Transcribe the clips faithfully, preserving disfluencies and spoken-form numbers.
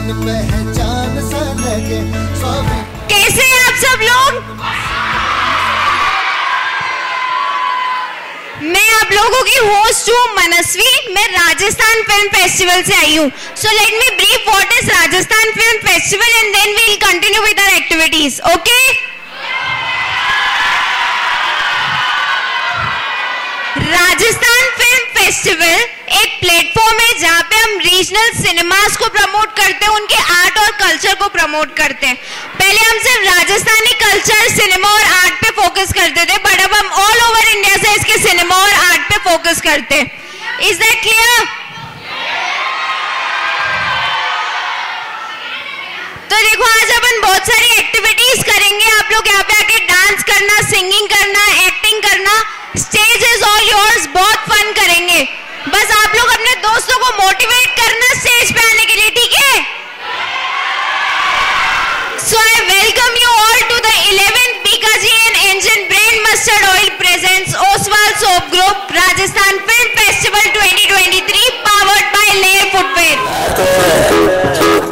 कैसे हैं आप सब लोग? मैं आप लोगों की होस्ट हूँ मनस्वी। मैं राजस्थान फिल्म फेस्टिवल से आई हूँ। So let me brief what is Rajasthan film festival and then we will continue with our activities. Okay? Rajasthan film festival एक प्लेटफॉर्म है जहाँ पे हम रीजनल सिनेमास को प्रमोट करते हैं, उनके आर्ट और कल्चर को प्रमोट करते हैं। पहले हम सिर्फ राजस्थानी कल्चर, सिनेमा और आर्ट पे फोकस करते थे, बट अब हम ऑल ओवर इंडिया से इसके सिनेमा और आर्ट पे फोकस करते हैं। Is that clear? तो देखो, आज अपन बहुत सारी एक्टिविटीज करेंगे। आप लोग यहाँ पे आके डांस करना, सिंगिंग करना, एक्टिंग करना, स्टेज इज ऑल योर्स। बहुत फन करेंगे। बस आप लोग अपने दोस्तों को मोटिवेट करना स्टेज पे आने के लिए, ठीक है? So I welcome you all to the eleventh Bikaji and Engine Brain Mustard Oil presents OSWAL Soap Group Rajasthan Film Festival twenty twenty-three, powered by LEHAR Footwear.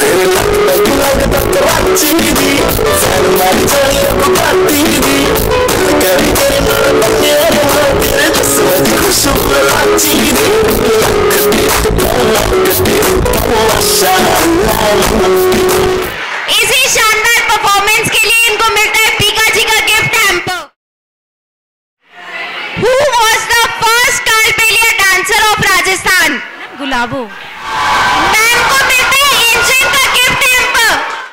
इसी शानदार परफॉर्मेंस के लिए इनको मिलता है बीकाजी का gift hamper. Who was the first Kalbelia dancer of Rajasthan? Gulabo. Ma'am को मिलता है इंजन का गिफ्ट हैम्पर।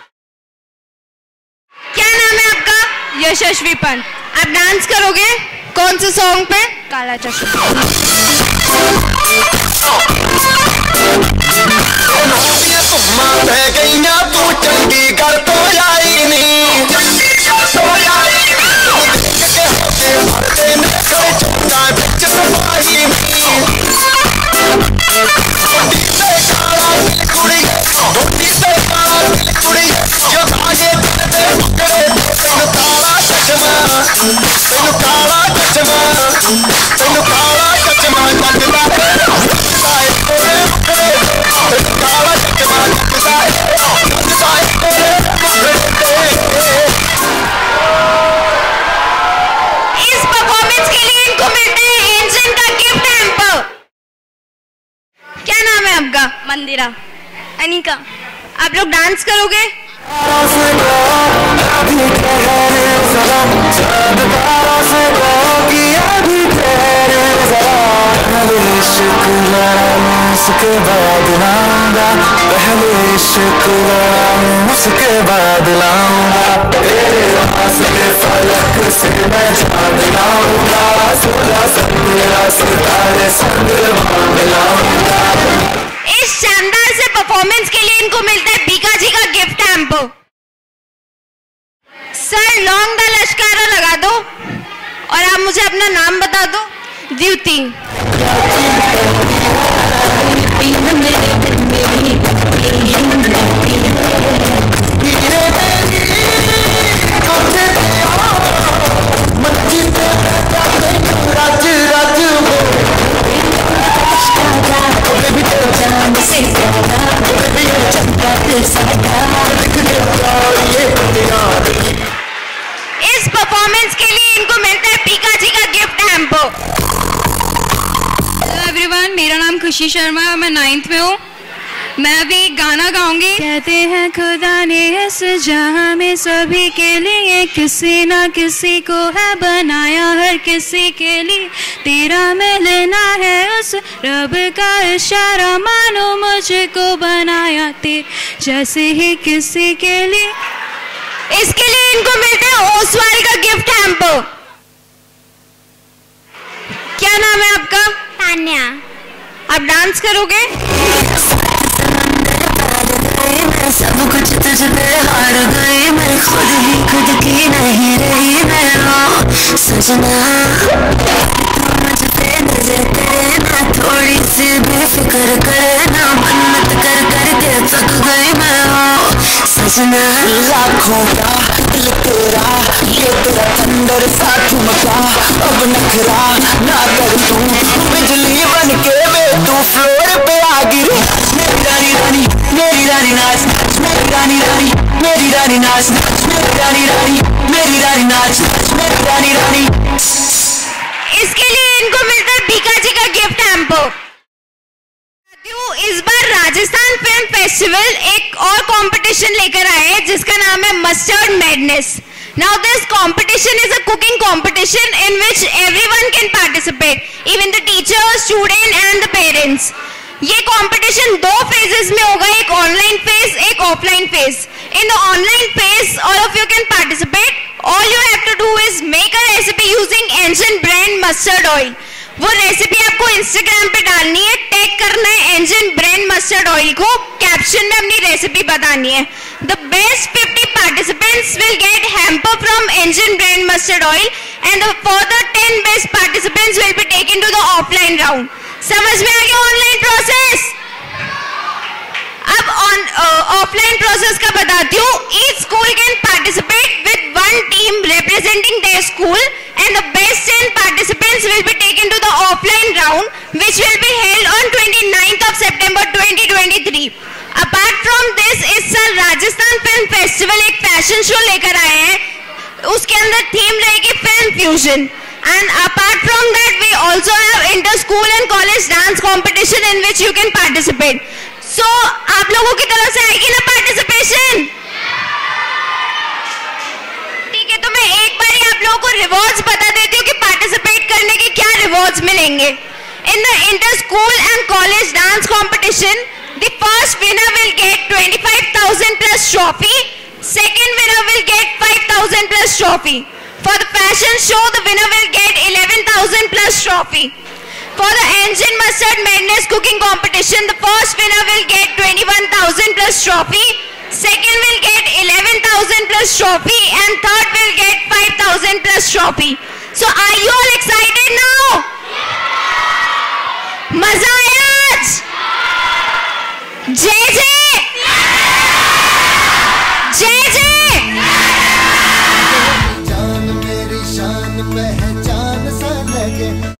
क्या नाम है आपका? यशस्वी पंत। आप डांस करोगे कौन से सॉन्ग पे? काला चश्मा। तू चंडीगढ़ तो आई नहीं, मंदिरा। अनिका, आप लोग डांस करोगे? उसके बाद लाऊंगा, पहले शुक्र उसके बाद लाऊंगा, तेरे रास्ते फलक से मैं चांद लाऊंगा, सोलह सत्रह सितारे संग मिलाऊंगा। इस शानदार से परफॉर्मेंस के लिए इनको मिलता है बीकाजी का gift hamper. Sir, Laung da Lashkara लगा दो और आप मुझे अपना नाम बता दो। द्युति। इस परफॉर्मेंस के लिए इनको मिलता है बीकाजी का गिफ्ट हैम्पर। हेलो एवरीवन, मेरा नाम खुशी शर्मा है, मैं नाइन्थ में हूँ। मैं अभी एक गाना गाऊंगी। कहते हैं खुदा ने इस जहां में सभी के लिए किसी ना किसी को है बनाया, हर किसी के लिए तेरा मिलना है उस रब का इशारा, मानो मुझको बनाया तेरे जैसे ही किसी के लिए। इसके लिए इनको मिलते हैं ओसवाल का गिफ्ट हैम्पर। क्या नाम है आपका? तान्या। आप डांस करोगे? सब कुछ तुझ पे हार गई, मैं खुद ही खुद की नहीं रही, मैं सजना मुझ पे नजर करे ना, थोड़ी सी बेफिक्र करे ना, मन्नत कर कर के थक गई मैं सजना। लाखों का दिल तेरा, ये तेरा थंडर सा ठुमका, अब नखरा ना कर तू, बिजली बन के मैं तू फ्लोर पे आ गिरी, मेरी रानी रानी मेरी रानी नाच नाच नाच मेरी रानी रानी मेरी रानी नाच नाच मेरी रानी रानी। इसके लिए इनको मिलता है बीकाजी का गिफ्ट हैम्पर। इस बार राजस्थान फिल्म फेस्टिवल एक और कंपटीशन लेकर आए हैं जिसका नाम है mustard madness. Now this competition is a cooking competition in which everyone can participate, even the teacher, student and the parents. ये competition दो phases में होगा, एक online phase, एक offline phase. In the online phase, all of you can participate. All you have to do is make a recipe using Engine brand mustard oil. वो recipe आपको Instagram पे डालनी है, टैग करना है एंजन ब्रांड मस्टर्ड ऑयल को, caption में अपनी रेसिपी बतानी है। The best fifty participants will get hamper from engine brand mustard oil and the further ten best participants will be taken to the offline round. समझ में आ गया online process? अब ऑन ऑफलाइन प्रोसेस का बताती हूँ। Each school can participate with one team representing there school and the best ten participants will be taken to the offline round which will be held on twenty-ninth of September twenty twenty-three. Apart from this, इस साल Rajasthan film festival एक fashion show लेकर आए हैं, उसके अंदर theme रहेगी film fusion. And apart from that, we also have inter-school and college dance competition in which you can participate. So, आप लोगों की तरफ से आएगी ना पार्टिसिपेशन? ठीक है, तो मैं एक बार ही आप लोगों को रिवॉर्ड्स बता देती हूँ कि पार्टिसिपेट करने के क्या रिवॉर्ड्स मिलेंगे। In the inter school and college dance competition, the first winner will get twenty-five thousand plus trophy, second winner will get five thousand plus trophy. For the fashion show, the winner will get eleven thousand plus trophy. For the Engine Mustard Madness cooking competition, the first winner will get twenty-one thousand plus trophy, second will get eleven thousand plus trophy and third will get five thousand plus trophy. So are you all excited now? मजा आया आज? जय जय